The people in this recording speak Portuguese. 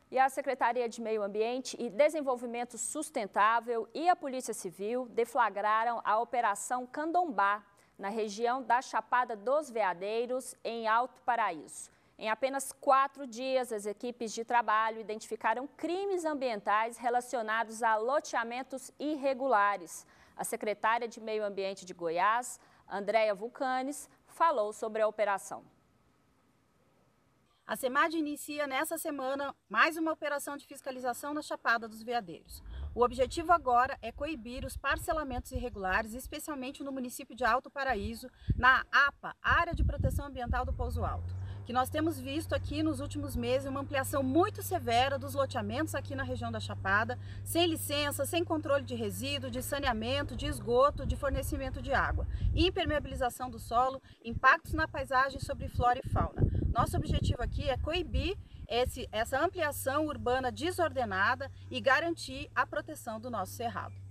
E a Secretaria de Meio Ambiente e Desenvolvimento Sustentável e a Polícia Civil deflagraram a Operação Candombá, na região da Chapada dos Veadeiros, em Alto Paraíso. Em apenas 4 dias, as equipes de trabalho identificaram crimes ambientais relacionados a loteamentos irregulares. A secretária de Meio Ambiente de Goiás, Andréia Vulcanes, falou sobre a operação. A SEMAD inicia nessa semana mais uma operação de fiscalização na Chapada dos Veadeiros. O objetivo agora é coibir os parcelamentos irregulares, especialmente no município de Alto Paraíso, na APA, Área de Proteção Ambiental do Pouso Alto, que nós temos visto aqui nos últimos meses uma ampliação muito severa dos loteamentos aqui na região da Chapada, sem licença, sem controle de resíduo, de saneamento, de esgoto, de fornecimento de água, impermeabilização do solo, impactos na paisagem sobre flora e fauna. Nosso objetivo aqui é coibir essa ampliação urbana desordenada e garantir a proteção do nosso cerrado.